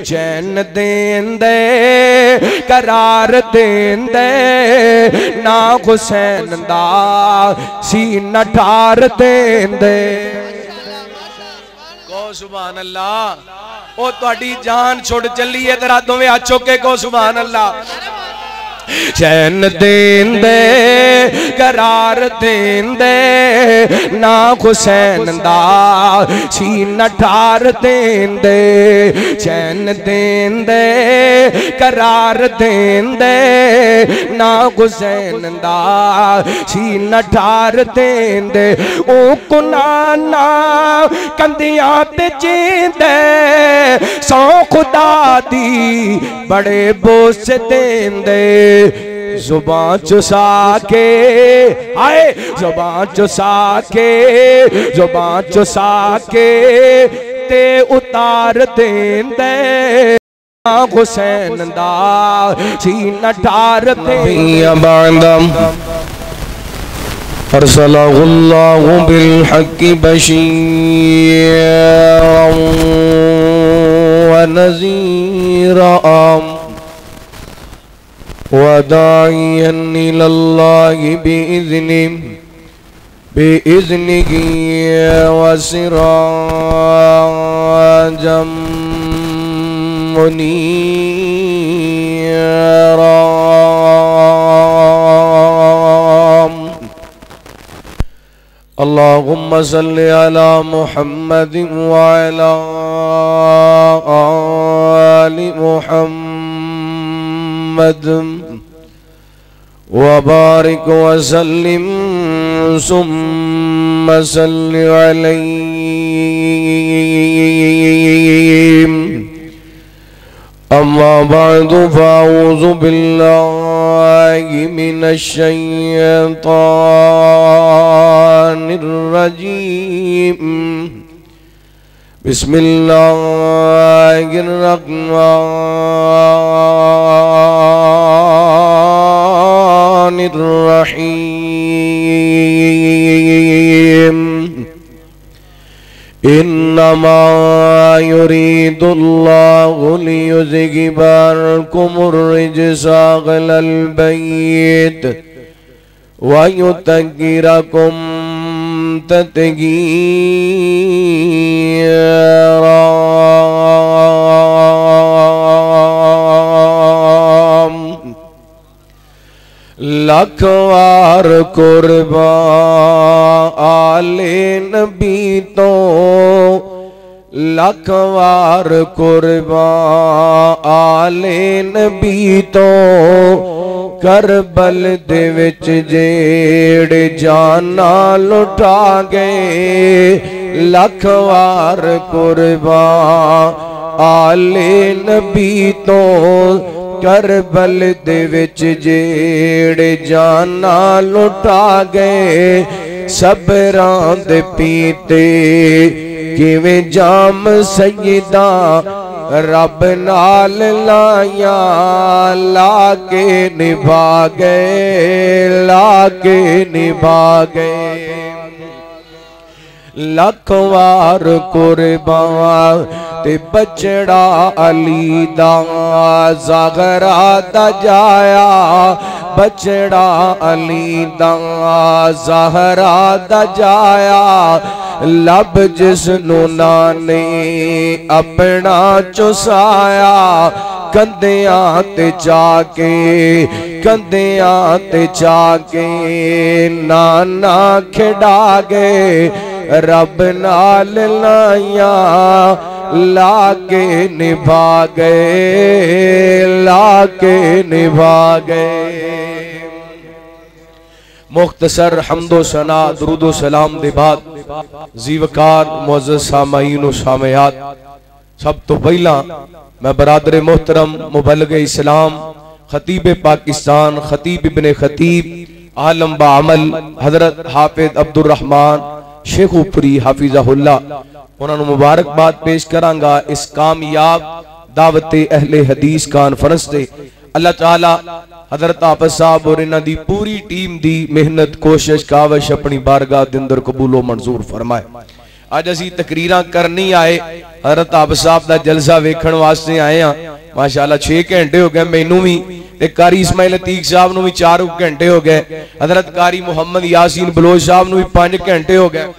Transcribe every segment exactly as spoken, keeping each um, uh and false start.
चैन देंदे करार देंदे ना हुसैन दा सीना ठार देंदे। को सुभान अल्लाह। ओ तुहाडी जान छुड़ चली है तेरा दोवें हाथ चुक के को सुभान अल्लाह। चैन देंदे करार देंदे ना हुसैन दा सीना ठार देंदे। चैन देंदे करार देंदे ना हुसैन दा सीना ठार देंदे। ओ कुनाना कंदियां ते जींदे सौ खुदा दी बड़े बोस देंदे। जुबान चुसा के आए जुबान चुसा के जुबान चुसा के ते उतार देंदे हुसैन दा सीना ठार देंदे। बांदम अरसलहुल्लाहु बिल हक़्क़ि बशीरन व नज़ीरन वदाइयन इलल्लाहि बिइज़्निहि बिइज़्निहि व सिराजम मुनीरा। अल्लाहुम्मा सल्लि अला मुहम्मद व अला आलि मुहम्मद व बारिक व सल्लिम सुम्मा सल्लि अलैहि। अम्मा बअदु फ़अऊज़ु बिल्लाहि मिनश शैतानिर रजीम। बिस्मिल्लाहिर रहमानिर रहीम। इन्नमा युरीदुल्लाहु लियुज़हिबा अन्कुमुर रिज्सा अहलल बैत व युतह्हिरकुम तत्हीरा। लखवार कुर्बा आले नबी तो लखवार कुर्बा आले नबी तो करबल दे विच जेड़े जाना लुटा गए। लखवार कुर्बा आले नबी तो करबल दे विच जेड़े जाना लुटा गए। सबरां दे पीते किवें जाम सैयदा रब नाल लाया लाके निभा गए लाके निभा गए। लखवार कुर्बान ते बचड़ा अली दा ज़हरा दा जाया। बचड़ा अली दा ज़हरा दा जाया। लब जिसनू नाने अपना चुसाया। कंधियां ते जाके कंधियां ते जाके नाना खिडा गए। रब नाल लाया लाके निभा गए लाके निभा गए। मुख्तसर हम्दो सना दुरूदो सलाम दे बाद जीवकार मुअज़्ज़ज़ सामाईन व सामयात, सब तो पहला मैं बरादर मोहतरम मुबल्लिग़ इस्लाम खतीब पाकिस्तान खतीब इब्ने खतीब आलम बाअमल हजरत हाफिज अब्दुर रहमान शेखुपुरी हाफिज़हुल्लाह उन्होंने मुबारकबाद पेश करांगा इस कामयाब दावते अहले हदीस कॉन्फ्रेंस से। अल्लाह ताला हजरत हाफिज साहब और इन्हां दी पूरी टीम दी मेहनत कोशिश कावश अपनी बारगाह दे अंदर कबूलो मंजूर फरमाए। अज असी तकरीरां करनी आए हज़रत आब साहब दा जलसा वेखण वास्ते आए हैं माशाअल्लाह छे घंटे हो गए मैनू भी ते कारी इस्माइल अतीक साहब नूं भी चार घंटे हो गए हज़रत कारी मुहम्मद यासीन बलोच साहब नूं भी पांच घंटे हो गए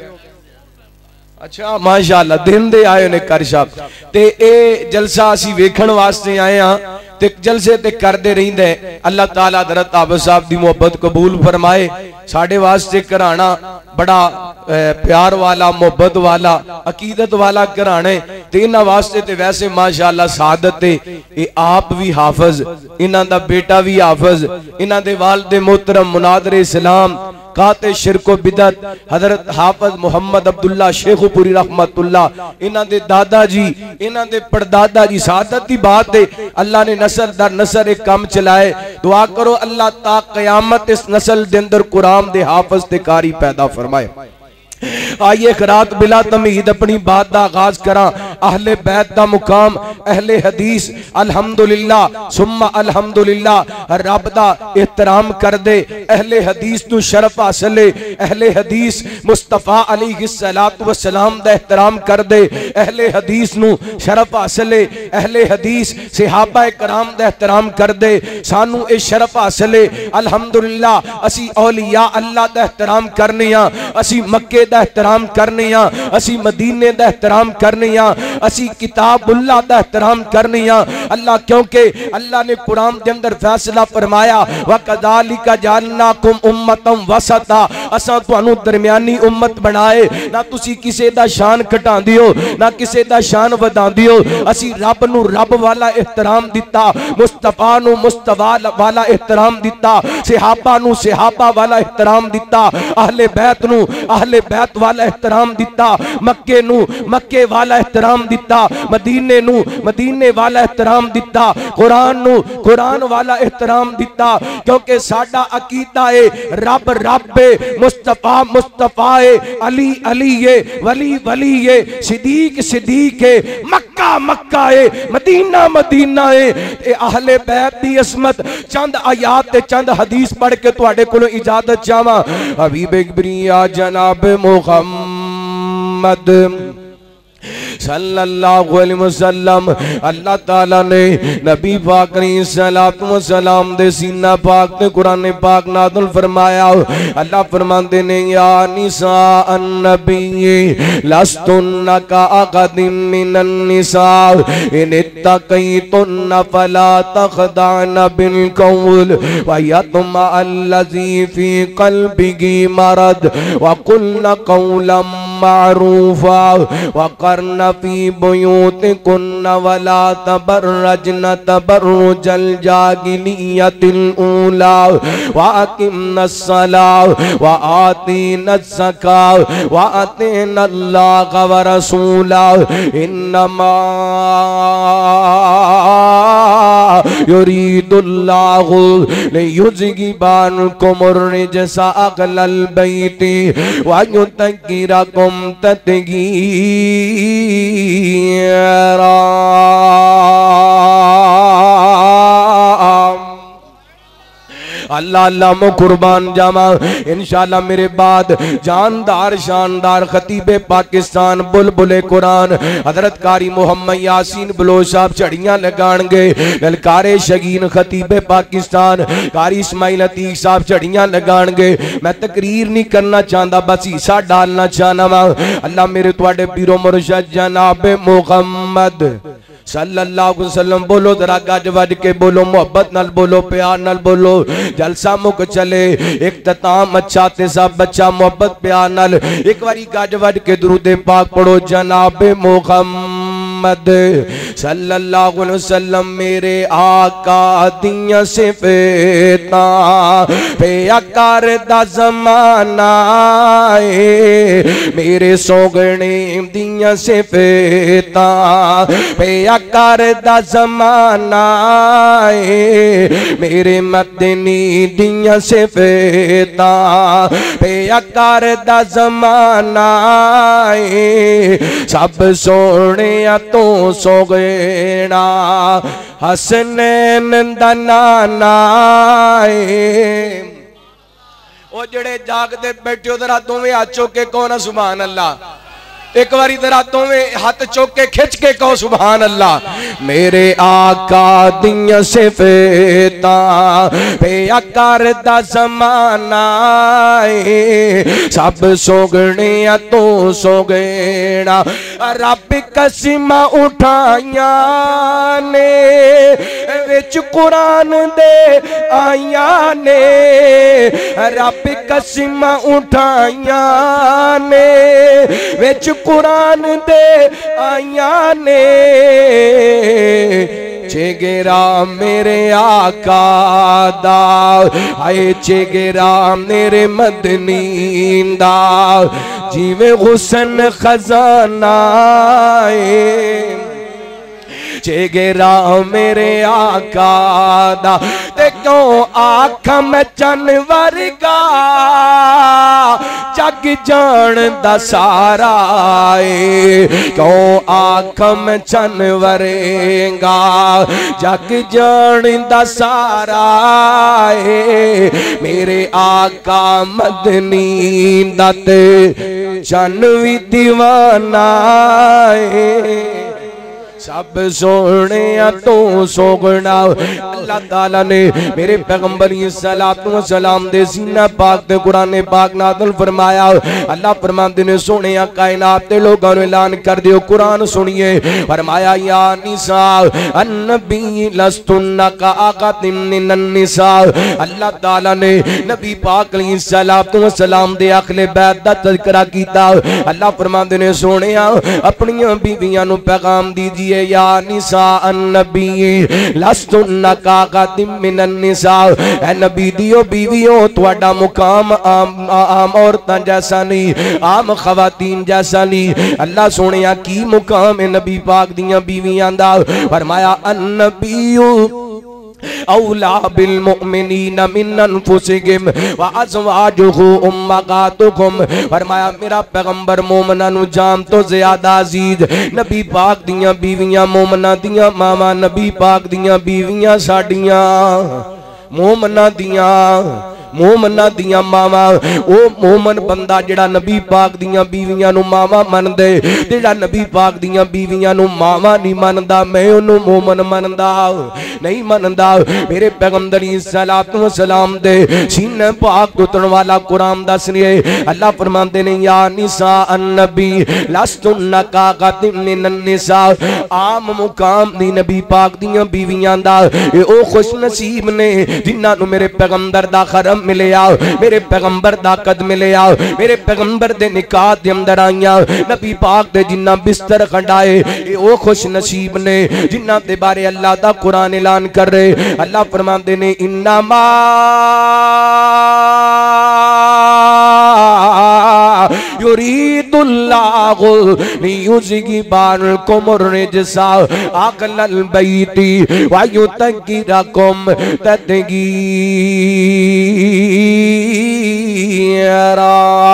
अच्छा माशाअल्लाह दिन दे आए ने कारी साहब ते ए जलसा असी वेखण वास्ते आए हां ते जलसे ते करदे रहिंदे अल्लाह ताला हज़रत आब साहब दी मोहब्बत कबूल फरमाए साडे वास्ते घराना बड़ा प्यार वाला मोहब्बत वाला अकीदत वाला घराने ते इन्हां वास्ते ते वैसे माशाअल्लाह सादत ते ए आप भी हाफिज इन्हां दा बेटा भी हाफिज इन्हां दे वालिद मोहतरम मुनादिर इस्लाम काते शिरको बिदत हजरत हाफिज मोहम्मद अब्दुल्ला शेखुपुरी रहमतुल्लाह इन्हां दे दादा जी इन्हां दे परदादा जी सादत की बात है अल्लाह ने नस्ल दर नस्ल एक काम चलाए दुआ करो अल्लाह ता कयामत इस नस्ल दे अंदर कुरान दे हाफिज ते कारी पैदा फरमाए। आइए खरात बिला तमीद अपनी बात का आगाज करा अहले बैत दा मुकाम अहले हदीस अल्हम्दुलिल्लाह सुम्मा अल्हम्दुलिल्लाह रब दा एहतराम कर दे अहले हदीस नू शरफ हासिल है अहले हदीस मुस्तफा अलैहिस्सलातु वस्सलाम दा एहतराम कर दे अहले हदीस नू शरफ हासिल है अहले हदीस सहाबा कराम दा एहतराम कर दे सानू ए शरफ हासिल है अल्हम्दुलिल्लाह असी औलिया अल्लाह दा एहतराम करने आ असी मक्के दा एहतराम करने आ असी मदीने दा एहतराम करने आ असी किताबुल्लाह दा एहतराम करने आ अल्लाह क्योंकि अल्लाह ने कुरान के अंदर फैसला फरमाया व कज़ालिका जअलनाकुम उम्मतम वसता असां तुहानू दरमियानी उम्मत बनाए ना तुसी किसे दा शान घटांदे हो ना किसे दा शान वधांदे हो असी रब नू रब वाला एहतराम दिता मुस्तफा नू मुस्तफा वाला एहतराम दिता सहाबा नू सहाबा वाला एहतराम दिता अहले बैत नू अहले बैत वाला एहतराम दिता मक्के नू मक्के वाला एहतराम दिता मदीने नू मदीने वाला एहतराम दिता कुरान नू कुरान वाला एहतराम दिता क्योंकि साडा अकीदा है रब रब है मुस्तफा मुस्तफा है अली अली है वली वली है सिद्दीक सिद्दीक है मक्का मक्का है मदीना मदीना है ए अहले बैत दी असमत चंद आयात ते चंद हदीस पढ़ के तुहाडे कोलों इजाजत चाहां हबीब इब्रिया जनाब मुहम्मद सल्लल्लाहु अलैहि वसल्लम अल्लाह ताला ने नबी पाक अलैहिस्सलातु वस्सलाम दे सीना पाक ते कुरान पाक नाज़िल फरमाया अल्लाह फरमाते ने या निसा अन्नबी लस्तुन्ना का अक़दिम मिनन निसा इन तक़ैतुन्ना फला तख़दाना बिल क़ौल व यतमा अल्लज़ी फी क़ल्बिही मरद व क़ुलना क़ौलन मारूफा व करना फी बुयूतिकुन्ना वला तबर्रजना तबर्रुजल जाहिलियतिल ऊला व अकिमनस सलाह व आतीनस ज़कात व अतीनल्लाह व रसूला इन्नमा युरीदुल्लाहु लियुज़हिबा अन्कुमुर रिजसा अहलल बैति व युतह्हिरकुम तत्हीरा। अल्लाह अल्लाह मो कुर्बान जामा इंशाअल्लाह मेरे बाद जानदार शानदार खतीबे पाकिस्तान बुलबुले कुरान हजरत कारी मोहम्मद यासीन बलोच साहब झड़ियां लगाएंगे ललकारे शगीन खतीबे पाकिस्तान कारी इस्माइल अतीक साहब झड़ियां लगाएंगे मैं तकरीर नहीं करना चाहता बस हिस्सा डालना चाहना वा अल्लाह मेरे तुहाडे पीरो मुर्शद जनाब मुहम्मद सल्लल्लाहु अलैहि वसल्लम बोलो जरा गज वज के बोलो मोहब्बत नाल बोलो प्यार नाल बोलो जलसा मुक चले इख्तिताम अच्छा ते सब बच्चा मोहब्बत प्यार नाल एक बारी गज वज के दुरूद पाक पढ़ो जनाब मुहम्मद सल्लल्लाहु अलैहि वसल्लम मेरे आका दियां सिफातां पे आकार दा ज़माना है मेरे सोगणे दियां सिफातां पे आकार दा ज़माना है मेरे मदनी दियां सिफातां पे आकार दा ज़माना है सब सोने तो सोगेना हसनैन दा नाना है ओ जड़े जागते बैठे उधर दोवें हाथ चुक के कौन सुभान अल्लाह एक बारी जरा दोवें हाथ चुक के खिंच के कहो सुभान अल्लाह। मेरे आका दियां सिफता पिया करदा ज़माना है, सब सोगने तो सोगेना रब कस्मां उठाइया ने विच कुरान दे आइया ने, रब कस्मां उठाइया ने विच कुरान दे आइया ने। चेगेरा मेरे आका दा आए चेगेरा मेरे मदनी दा, जिवे हुसन खजाना है। चेगेरा मेरे आका दा ते क्यों आख मैं चन वर्गा, जग जान दा सारा है। क्यों आख मैं चन वरेगा, जग जान दा सारा है। मेरे आका मदनी दा ते चन भी दीवाना है। सब सोने तो सोगना अल्लाह ताला ने मेरे पैगंबर सलातो सलाम दे सीना पाक ते कुरान पाक नाज़िल फरमाया। अल्लाह फरमाते ने सोने कायनात के लोगों ने ऐलान कर दियो कुरान सुनिए। फरमाया या निसा अन्नबी लस्तुन्ना का आकातिम मिनन निसा। अल्लाह ताला ने नबी पाक सलातो सलाम दे अखले बैत दा तज़किरा कीता। अल्लाह फरमाते ने सोने अपनी बीवियां नु पैगाम दीजिए या निसा अन्नबी लस्तुन्ना का कातिम मिनन निसा। ए नबी दियो बीवियों तुहाडा मुकाम आम आम औरतां जैसा नहीं, आम खवातीन जैसा नहीं। अल्लाह सोनिया की मुकाम है नबी पाक दियां बीवियां दा। फरमाया अन्नबीयु औला बिल मुमिनीना मिन अनफुसिहिम व अज़वाजुहु उम्महातुहुम। फरमाया मेरा पैगंबर मोमना नु जान तो ज्यादा अजीज नबी पाक दियां बीवियां मोमना दियां मामा नबी पाक दियां बीवियां साडियां मोमना दियां मोमना दियां मावा। ओ मोमन बंदा जेड़ा नबी पाक दियां बीवियां नु मावा मनदे, जेड़ा नबी पाक दियां बीवियां नु मावा नहीं मनदा, मैं ओनू मोमन मनदा नहीं मनदा। मेरे पैगंबर सलातो सलाम दे सीने पाक उतरन वाला कुरान दस रहे। अल्लाह फरमाते ने या निसा अन्नबी लस्तुन्ना का कातिम मिनन निसा। आम मुकाम दी नबी पाक दियां बीवियां दा ए ओ खुश नसीब ने जिन्हां नु मेरे पैगंबर दा खरम मिले आओ, मेरे पैगंबर दा कद मिले आओ, मेरे पैगंबर दे निकाह दे अंदर आईया। नबी पाक दे जिन्ना बिस्तर खंडाए ये ओ खुश नसीब ने जिन्ना दे बारे अल्लाह दा कुरान ऐलान कर रहे। अल्लाह फरमाते ने इन्नमा युरीदुल्लाहु लियुज़हिबअनकुम अर्रिजसा अहलल बैति व युतहिरकुम तत्हीरा।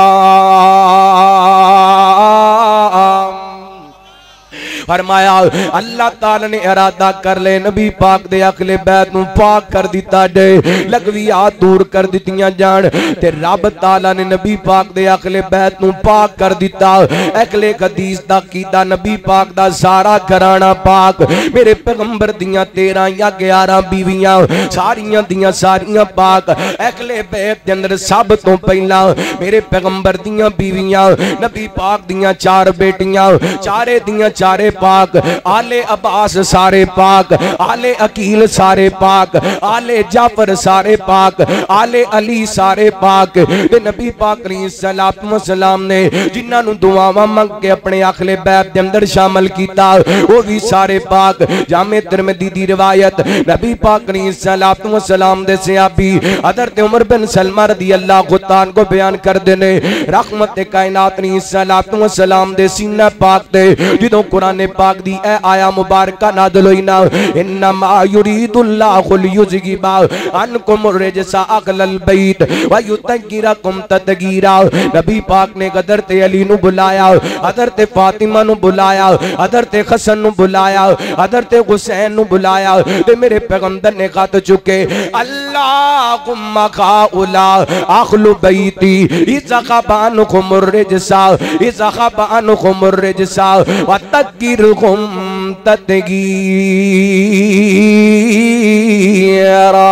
फरमाया अल्लाह ताला ने इरादा कर ले नबी पाक दे अगले बैत नू पाक कर दिता जाए, लगवियात दूर कर दितियां जान ते रब ताला ने नबी पाक दे अगले बैत नू पाक कर दिता। अगले हदीस दा कीदा नबी पाक दा सारा घराना पाक, मेरे पैगंबर दियां तेरह या ग्यारह बीवियां सारियां दियां सारियां पाक। अगले बैत दे अंदर सब तो पहला मेरे पैगंबर दियां बीवियां नबी पाक दियां चार बेटियां चारे दियां चारे पाक, आले अब्बास सारे पाक, आले अकील सारे पाक, आले जाफर सारे पाक, आले अली सारे पाक। ते नबी पाक सलाम सलाम ने जिन्हां नूं दुआवां मंग के अपने आखले बैत दे अंदर शामिल कीता वो भी सारे पाक। जामे तिरमिज़ी दी रिवायत नबी पाक सलाम सलाम दे सहाबी हज़रत उमर बिन सलमा रज़ियल्लाहु ताला को बयान करदे ने रहमत कायनात सलाम सलाम दे सीना पाक ते जदों कुरान पाक दी ए आया मुबारक नाज़िल हुई ना, इन्नमा युरीदुल्लाहु लियुज़हिबा अन्कुम रिजसा अहलल बैत व युतहिरकुम ततहीरा। नबी पाक ने हज़रत अली नु बुलाया, हज़रत फातिमा नु बुलाया, हज़रत हसन नु बुलाया, हज़रत हुसैन नु बुलाया ते मेरे पैगंबर ने खत चुके, अल्लाहुम्मा खाउला अहलु बैती इज़खबानुकुम रिजसा इज़खबानुकुम रिजसा व ततहीरुकुम ततहीरा।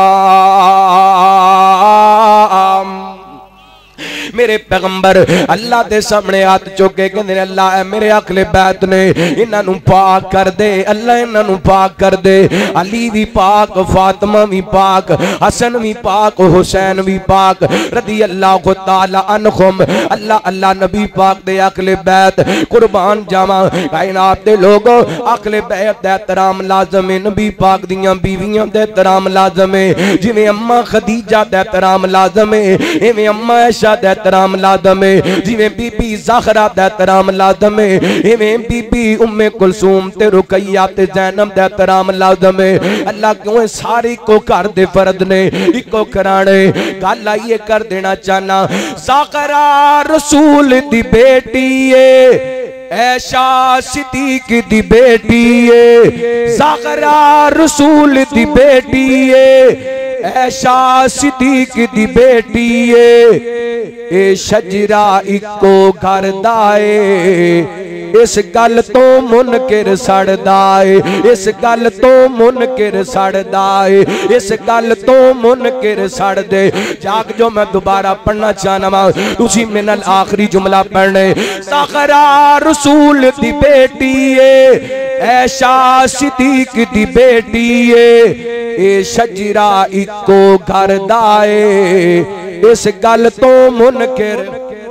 मेरे पैगंबर अल्लाह के सामने हाथ चुके कहते अल्लाह मेरे अखले बैत ने इन्हों पाक कर दे, अल्लाह इन्हों पाक कर दे। अली भी पाक, फातिमा भी पाक, हसन भी पाक, हुसैन भी पाक रदी अल्लाह तआला अन्हुम। अल्लाह अल्लाह नबी पाक दे अखले बैत कुर्बान जावा। कायनात दे लोगो अखले बैत दा एहतराम लाजम है, नबी पाक दियां बीवियां दा एहतराम लाजम है। जिवें अम्मा खदीजा दा एहतराम लाजम है, इवें अम्मा आयशा दा एहतराम लाजम है, जिवें बीबी ज़हरा दा एहतराम लाजम है, इवें बीबी उम्मे कुलसूम ते रुकैया ते ज़ैनब दा एहतराम लाजम है। अल्लाह क्यों सारे को घर दे फर्द ने इको कराने। गल आइए कर देना चाहना, ज़हरा रसूल दी बेटी है, ऐशा सिद्दीक दी बेटी है। ज़हरा रसूल दी बेटी है, ऐशा सिद्दीक दी बेटी है। ए शजरा इको घर दाए, इस गल तो मुनकिर सड़दा है, इस गल तो मुनकिर सड़दा है, इस गल तो मुनकिर सड़ दे। जाग जो मैं दोबारा पढ़ना चाहना वा, तुसी मेरे नाल आखिरी जुमला पढ़ने। ज़हरा रसूल दी बेटी है, ऐशा सिद्दीक दी बेटी है। ए शजरा इको घर दाए, इस गल तो मुनकिर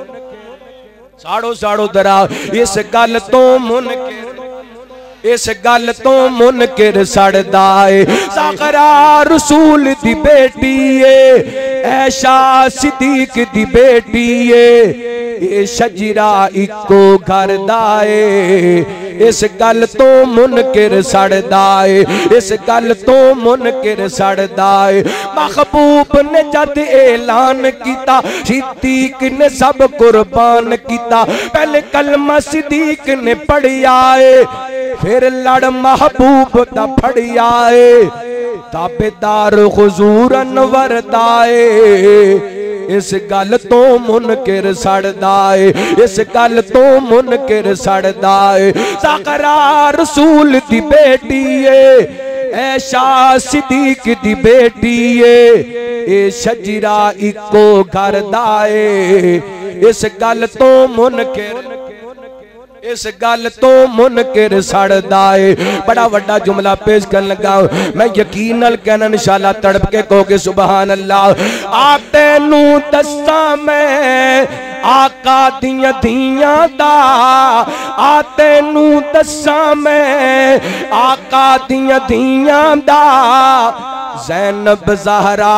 साड़ो साड़ो दरा, इस गल तो मुनकिर इस गल तो मुनकिर सड़दा है। ज़हरा रसूल दी बेटी है, ऐशा सिद्दीक दी बेटी है। ये शजरा इको घर दाए, इस गल तो मुनकिर सड़दा है, इस गल तो मुनकिर सड़दा है। महबूब ने जद ऐलान किता, सिद्दीक ने सब कुर्बान किता। पहले कलमा सिद्दीक ने पढ़िया है, फिर लड़ महबूब दा फड़िया है। ताबेदार हुजूर अनवर दाए, इस गल तो मुनकिर सड़दा है, इस गल तो मुनकिर सड़दा है। ज़हरा रसूल दी बेटी है, ऐशा सिद्दीक दी बेटी है। ए शजरा इको घर दाए, इस गल तो मुनकिर इस गल तो मुनकिर सड़दा है। बड़ा वड्डा जुमला पेश कर लगा, मैं यकीन नाल कहना इंशाअल्लाह तड़प के कहोगे सुभान अल्लाह। आप तेनू दस्सा मैं आका दियां दियां दा, आ तेनू दस्सा मैं आका दियां दियां दा। ज़ैनब ज़हरा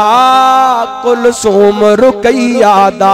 कुलसूम रुकैया दा,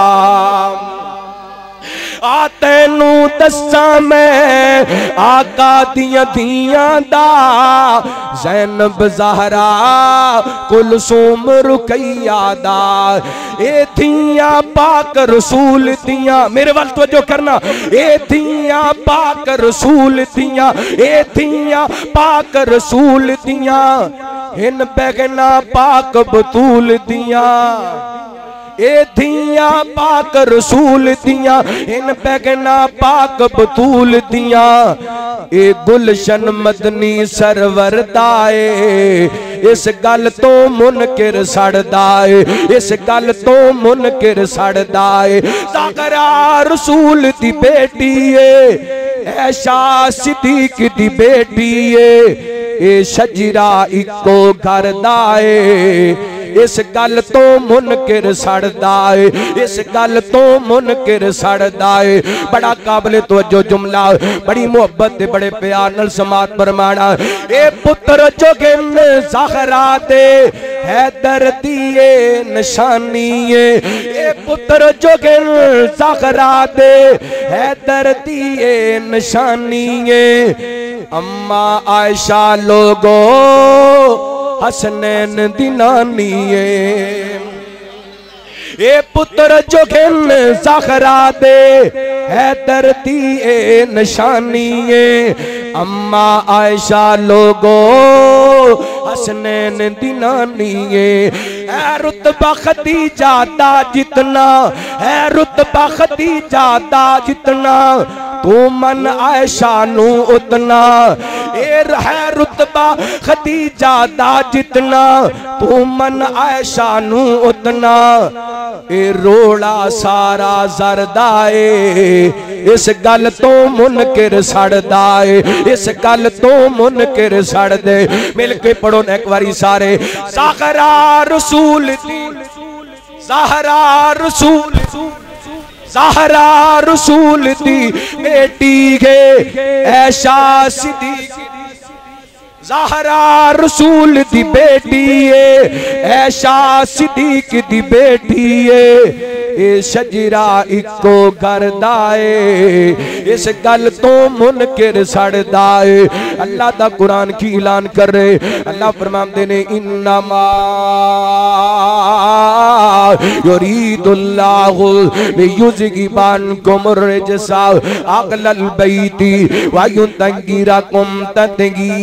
आ तेनू दस्सा मैं आका दियां दियां दा। ज़ैनब ज़हरा कुलसूम रुकैया दा। ए थियां पाक रसूल दियां, मेरे वाल तवज्जो करना, ए थियां पाक रसूल दियां, ए थियां पाक रसूल दियां। इन बैगना पाक बतूल दियां, ए थियां पाक रसूल दियां। इन पैगना पाक बतूल दियां। ए गुलशन मदनी सरवर दाए, इस गल तो मुनकिर सड़दा है, इस गल तो मुनकिर सड़दा है। ज़हरा रसूल दी बेटी है, ऐशा सिद्दीक दी बेटी है। ए शजरा इको घर दाए, इस गल तो मुनकिर सड़दा है, इस गल तो मुनकिर सड़दा है। बड़ा काबिल तवज्जो जुमला, बड़ी मुहब्बत ते बड़े प्यार नाल समात फरमाना। ए पुत्र जोगिन ज़हरा दे हैदर दी निशानी है। ए पुत्र जोगिन ज़हरा दे हैदर दी निशानी है। अम्मा आयशा लोगो हसनैन दी नानी है, ए पुत्र जो घिन ज़हरा दे हैदर दी ए निशानी है। अम्मा आयशा लोगो हसनैन दी नानी है, रुतबा खदीजा दा जितना है, रुतबा खदीजा दा जितना तू मन आयशा नू उतना, ए है रुतबा खदीजा दा जितना तू मन आयशा नू उतना, ए रोड़ा सारा जरदा ए इस गल तो मुनकिर सड़दा ए, इस गल तो मुनकिर सड़ दे। मिल के पढ़ो न एक बारी सारे, ज़हरा रसूल दी, ज़हरा रसूल, ज़हरा रसूल दी बेटी है ऐशा सिद्दीक़, ज़हरा रसूल दी बेटी है ऐशा सिद्दीक़ दी बेटी है, ए शजरा इको करदा है इस गल तो मुनकिर सड़दा है। अल्लाह दा कुरान की ऐलान कर रहे, अल्लाह फरमाते ने इन्नमा युरीदुल्लाहु लियुज़हिबअनकुम रिजसा अहलल बैति व युतहिरकुम तत्हीरा।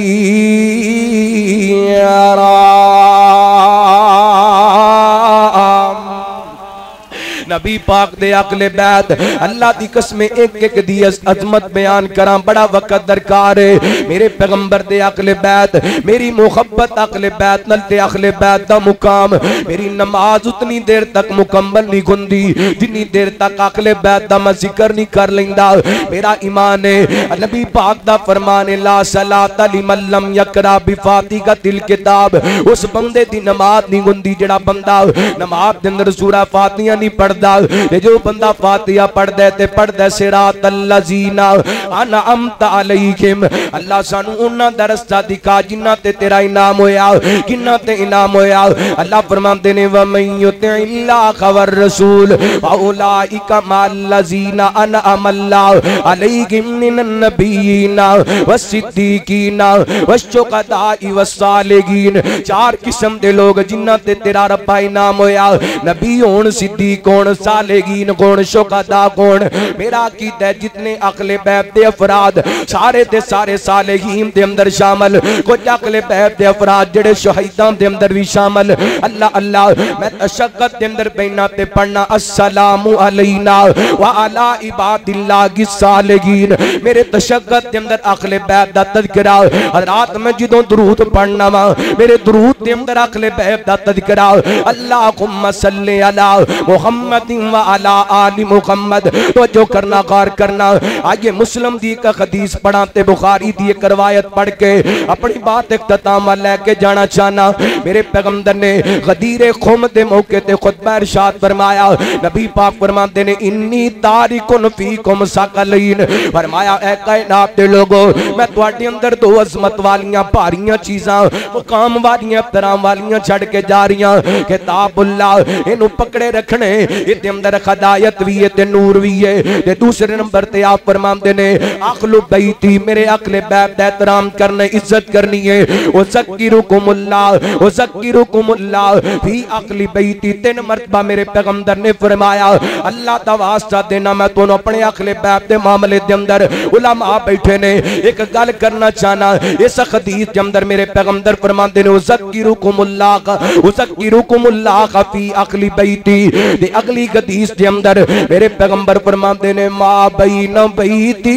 नबी पाक दे अगले बैत अल्लाह दी कसम एक एक दी अजमत बयान करा, बड़ा वक्त दरकार है। मेरे पैगंबर दे अगले बैत, मेरी मोहब्बत अगले बैत नल ते अगले बैत दा मुकाम, मेरी नमाज उतनी देर तक मुकम्मल नहीं हुंदी जिन्नी देर तक अगले बैत दा मैं जिक्र नहीं कर लेंदा। मेरा ईमान है, नबी पाक दा फरमान है, ला सलात लिमन लम यकरा बिफातिहातिल किताब, उस बंदे दी नमाज नहीं हुंदी जेड़ा बंदा नमाज दे अंदर सूरा फातिहा नहीं पढ़, जो बंदा फातिहा पढ़दा है ते पढ़दा सिरातल लज़ीना अनअमत अलैहिम, अल्लाह सानू उन्हां दा रस्ता दिखा जिन्हां ते तेरा इनाम होया, किन्हां ते इनाम होया। अल्लाह फरमांदे ने व मन युतिइल्लाह वर रसूल फउलाइका मल लज़ीना अनअमल्लाहु अलैहिम मिनन नबिय्यीना वस्सिद्दीकीना वश्शुहदाई वस्सालिहीन, चार किस्म दे लोग जिन्हां ते तेरा रब्बा इनाम होया, नबी होण, सिद्दीक होण, सालेगीन कौन, शुहदा कौन। मेरा अकीदा है जितने अगले बैत दे अफराद सारे दे सारे सालेगीन दे अंदर शामिल, कुछ अगले बैत दे अफराद जेड़े शहीदां दे अंदर भी शामिल। अल्लाह अल्लाह मैं तशक्कत दे अंदर बैना ते पढ़ना अस्सलामु अलैना व अला इबादिल्लाहि सालेगीन, मेरे तशक्कत दे अंदर अगले बैत दा तज़किरा, रात में जदों दुरूद पढ़ना वा मेरे दुरूद दे अंदर अगले बैत दा तज़किरा, अल्लाहुम्मा सल्ली अला मुहम्मद व अला आलि मुहम्मद। तो जो करना गौर करना, आइए मुस्लिम दी एक हदीस पढ़ा ते बुखारी दी एक रवायत पढ़ के अपनी बात इख्तिताम लेके जाना चाहना। मेरे पैगंबर ने गदीरे खुम दे मौके ते खुतबा इरशाद फरमाया, नबी पाक फरमाते ने इन्नी तारिकुन फीकुम सकलैन, फरमाया ऐ कायनात दे लोगो मैं तुहाडे अंदर दो अजमत वालियां भारियां चीज़ां मुकाम वालियां तरह वालियां छड़ के जा रहियां, किताबुल्लाह इनू पकड़े रखने, इहदे अंदर हदायत भी है ते नूर भी है। ते दूसरे नंबर ते आप फरमाते ने अहलु बैती, मेरे अगले बैत दा एहतराम करना, इज्जत करनी है। ओ ज़क्किरुकुमुल्लाह ओ ज़क्किरुकुमुल्लाह फी अहलि बैती, तीन मरतबा मेरे पैगंबर ने फरमाया अल्लाह दा वास्ता देना मैं तुहानू अपने अगले बैत दे मामले दे अंदर उलमा बैठे ने एक गल करना चाहना। इस हदीस दे अंदर मेरे पैगंबर फरमाते ने ओ ज़क्किरुकुमुल्लाह ओ ज़क्किरुकुमुल्लाह फी अहलि बैती, ते अगली हदीस के अंदर मेरे पैगंबर फरमाते ने मा बैना बैती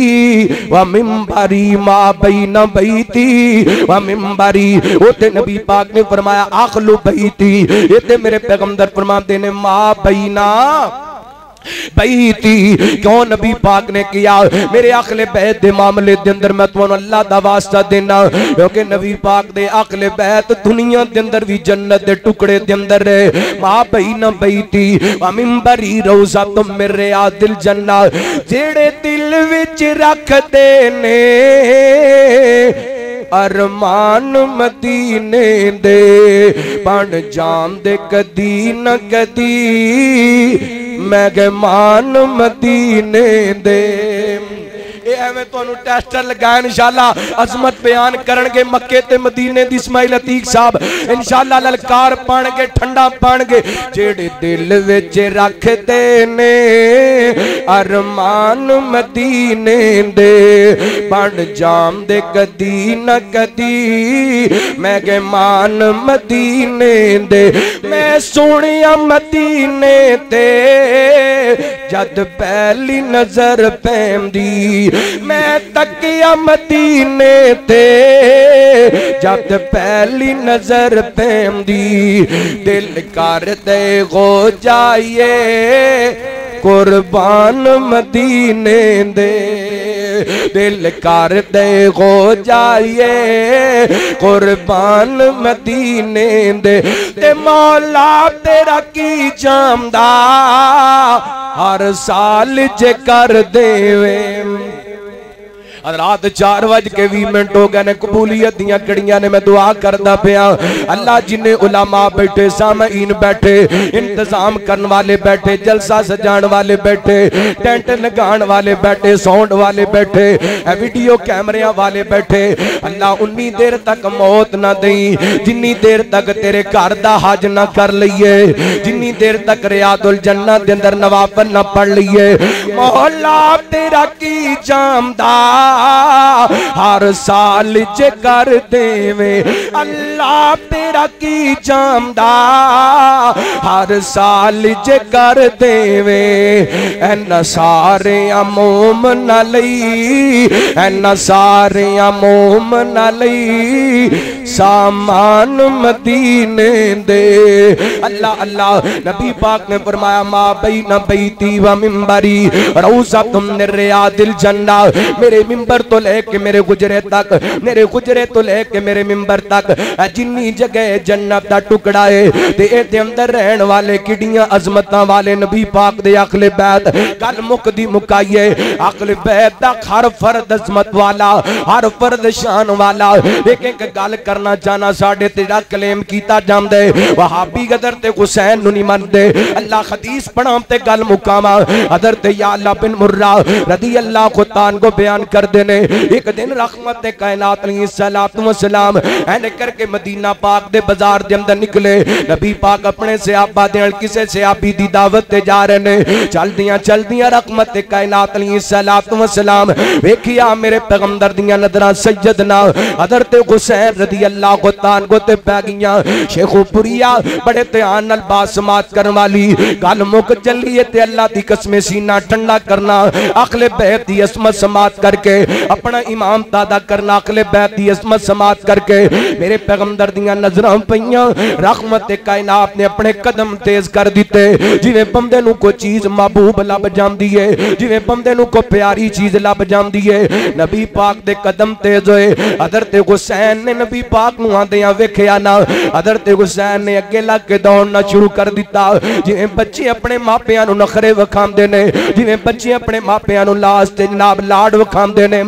व मिंबरी, मा बैना बैती व मिंबरी, ओते नबी पाक ने फरमाया अहलु बैती, इते मेरे पैगंबर फरमाते ने मा बैना बैती। क्यों नबी पाक ने किया मेरे अगले बैत दे मामले दे अंदर मैं तुहानू अल्लाह दा वास्ता देना, क्योंकि नबी पाक दे अगले बैत दुनिया दे अंदर भी जन्नत दे टुकड़े दे अंदर है। मां बैना बैती व मिंबरी रौज़ा तुम मेरे आदिल जन्ना, जेड़े दिल विच रखदे ने अरमान मदीने दे बन जांदे कदी न कदी मैं मान मदीने दे। ये एवें तुहानू टेस्टर लगा इंशाअल्लाह अजमत बयान करनगे मक्के ते मदीने दी इस्माइल अतीक साहब इंशाअल्लाह ललकार पाणगे ठंडा पाणगे जेड़े दिल विच रखदे ने अरमान मदीने दे बन जामदे कदी न कदी मैं गे मान मदीने दे मैं सुनिया मदीने ते जद पहली नजर पैंदी मैं तकिया मदीने ते जद पहली नजर पैंदी दिल कर दे हो जाइए कुर्बान मदीने दे दिल कर दे हो जाइए कुर्बान मदीने दे ते मौला तेरा की जामदा हर साल जे कर देवे रात चार बज के भी मिनट हो गए ने कबूलियत दियां कड़ियां ने मैं दुआ करदा पिया अल्लाह जिन्हें उलमा बैठे सामीन बैठे इंतजाम करने वाले बैठे जलसा सजाने वाले बैठे टेंट लगाने वाले बैठे साउंड वाले बैठे वीडियो कैमरे वाले बैठे अल्लाह उन्नी देर तक मौत ना दई जिन्नी देर तक तेरे घर दा हज ना कर लईए जिन्नी देर तक रियादुल जन्नत दे अंदर नवाफल ना पढ़ लईए मौला तेरा की जामदा हर साल जे कर देवे अल्लाह तेरा की जामदा हर साल जे कर देवे एना सारे मोमन लई एना सारे मोमन लई सामान मदीने दे अल्लाह अल्लाह नबी पाक ने फरमाया मा बैना बैती व मिंबरी रौज़ा तुम रियादिल जन्ना मेरे मिंबर तो लेके मेरे गुजरे तक मेरे गुजरे तो लेके मेरे मिंबर तक जिन्नी जगह जन्नत दा टुकड़ा है ते ए दे अंदर रहन वाले किडियां अजमतां वाले नबी पाक दे अखले बैत गल मुकदी मुकाइए अखले बैत दा हर फर्द अजमत वाला हर फर्द शान वाला एक एक गल करना चाहना साडे ते दा क्लेम कीता जांदे वहाबी गदर ते हुसैन नु नहीं मनदे अल्लाह हदीस पढ़ाम ते गल मुकामा हजरत या अल्लाह बिन मुर्रा रदी अल्लाह तान को बयान कर देने एक दिन रहमत कायनात अलैहिस्सलातु वस्सलाम ऐने करके मदीना पाक दे बाजार दे अंदर निकले नबी पाक अपने सहाबा दे किसे सहाबी दी दावत ते जा रहे ने चलदियां चलदियां रहमत कायनात अलैहिस्सलातु वस्सलाम वेखिया मेरे पैगंबर दियां नजरां सैयदना हजरत हुसैन रदी अल्लाह तान को ते पै गईयां शेखुपुरिया बड़े ध्यान नाल बात समात करन वाली गल मुक चली है ते अल्लाह दी कसम सीना ठंडा करना अखले बैत दी असमत समात करके अपना इमाम तादा करना अखले बैत दी असमत समात करके मेरे पैगंबर दियां नजरां पईयां रहमत कायनात ने अपने कदम तेज कर दिते जिवें बंदे नूं कोई चीज महबूब लब जांदी है जिवें बंदे नूं कोई प्यारी चीज लब जांदी है नबी पाक दे कदम तेज होए हजरत हुसैन ने नबी पाक नूं आंदियां वेखिया ना हजरत हुसैन ने अगे लग के दौड़ना शुरू कर दिता जिवें बच्चे अपने मापियां नूं नखरे विखांदे ने जिवें बच्चे अपने मापियां नूं लाश ते जनाब लाड विखांदे ने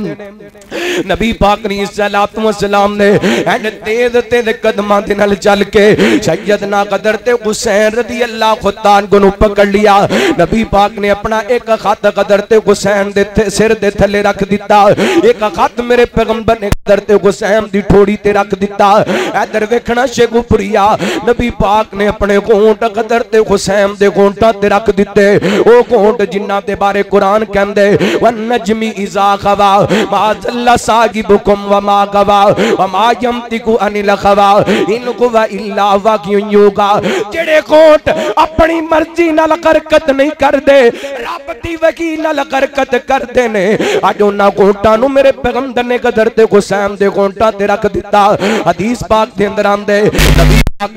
नबी पाक ने सलात व सलाम ने एन तेज तेज कदमां दे नाल चल के सैयदना कदर ते हुसैन रदी अल्लाह तान को पकड़ लिया नबी पाक ने अपना एक हाथ कदर ते हुसैन दे सिर दे थले रख दिता एक हाथ मेरे पैगंबर ने कदर ते हुसैन दी ठोड़ी ते रख दिता इधर वेखना शेखुपुरिया नबी पाक ने अपने घोंट कदर ते हुसैन दे घोंटां ते रख दिते ओ घोंट जिन्हां दे बारे कुरान कहंदे वन नजमी इज़ा खवा मा जल्ला साहिबुकुम व मा गवा व मा यमतिकु अनिल खवा इन हुवा इल्ला वाकियुन युगा जेड़े घोंट अपनी मर्जी नाल हरकत नहीं करदे रब दी वकी नाल हरकत करदे ने अज उन्हां घोंटां नूं मेरे पैगंबर ने कदर ते हुसैन दे घोंटां ते रख दिता हदीस पाक दे अंदर आंदे नबी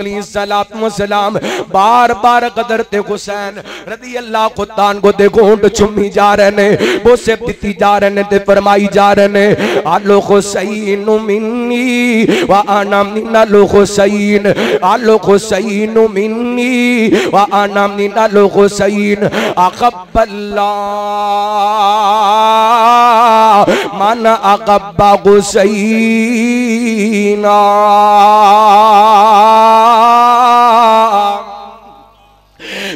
सलाम बार बार कदर ते हुसैन रदी अल्लाह को तान को दे घोंट चुम्मी जा रहे ने बोसे दिती जा रहे ने ते फरमाई जा रहे ने आलो हुसैन मिन्नी व अना मिनल हुसैन आलो हुसैन मिन्नी व अना मिनल हुसैन अकबल्ला मन अकब्बा हुसैना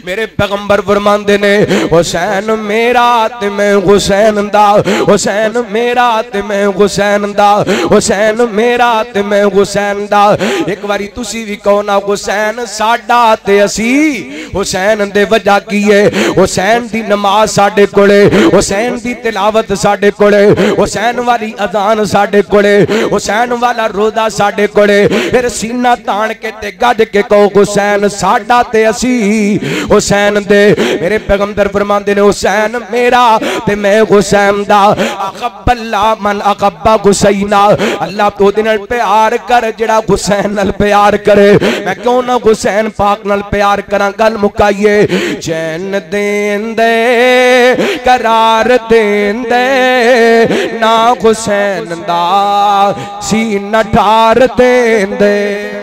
मेरे पैगंबर फरमांदे ने हुसैन मेरा ते मैं हुसैन दा, हुसैन मेरा ते मैं हुसैन दा, हुसैन मेरा ते मैं हुसैन दा। एक बारी तुसी भी कहो ना हुसैन साडा ते असी हुसैन दे वजह की है। हुसैन दी नमाज साडे कोले, हुसैन दी तिलावत साडे कोले, हुसैन वाली अजान साडे कोले, हुसैन वाला रोजा साडे कोले। फिर सीना तान के ते गज के कहो हुसैन साडा ते असी हुसैन दे। मेरे पैगंबर फरमांदे ने हुसैन मेरा ते मैं हुसैन दा। अकब्बल्ला मन अकब्बा हुसैना, अल्लाह तो दे नाल प्यार कर जेड़ा हुसैन नाल प्यार करे। मैं क्यों ना हुसैन पाक नाल प्यार करा। गल मुकाइए चैन देंदे करार देंदे ना हुसैन दा सीना ठार देंदे।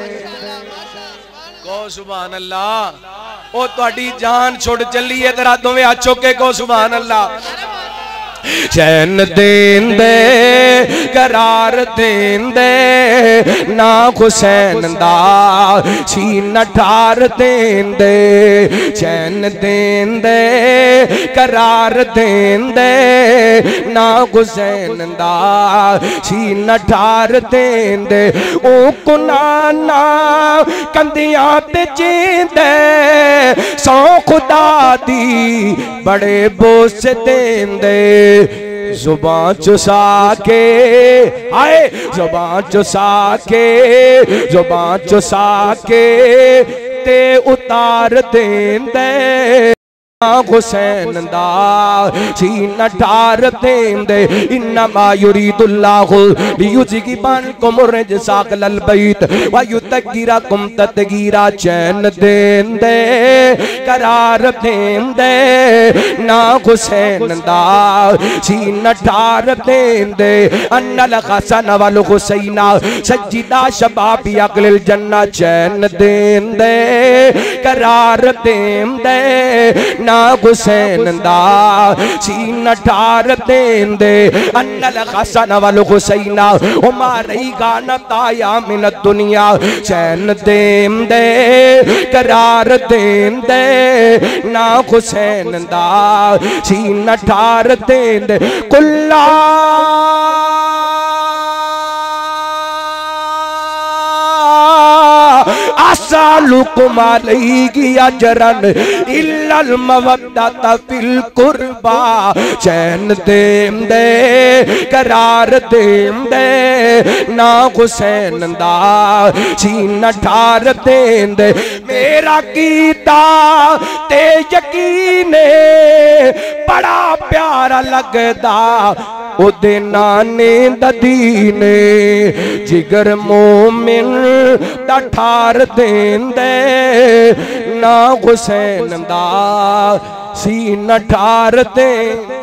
को सुभान अल्लाह। ओ तुहाडी जान छुड़ चली है तेरा दोवें हाथ चुक के को सुभान अल्लाह। चैन देंदे करार देंदे ना हुसैन दा सीना ठार देंदे। चैन देंदे करार देंदे ना हुसैन दा सीना ठार देंदे। ओ कुनाना कंदियां ते जींदे सौ खुदा दी बड़े बोस देंदे। जुबान चुसा के आए जुबान चुसा के जुबान चुसा के ते उतार देंदे हुसैन दा सीना ठार देंदे। इन्नमा युरीदुल्लाहु लियुज़्हिबकुम रिज्सा अहलल बैत व युतह्हिरकुम तत्हीरा। चैन देंदे करार देंदे ना हुसैन दा सीना ठार देंदे। अन्नल हसन वल हुसैना सज्जिदा शबाबी अहलिल जन्नह। चैन देंदे करार देंदे ना हुसैन दा सीना ठार देंदे। अन्नल हसन वल हुसैना उमारी गानताया मिन दुनिया। चैन देंदे करार देंदे ना हुसैन दा सीना ठार देंदे। कुल्ला आसालुकुम अलैहि अजरन इल्लल मवद्दता फिल कुर्बा। चैन देंदे करार देंदे ना हुसैन दा सीना ठार देंदे। मेरा कीता ते यकीने बड़ा प्यारा लगदा ओदे नाने दा दीने। जिगर मोमिन दा ठार देंदे ना हुसैन दा सीना ठार दे।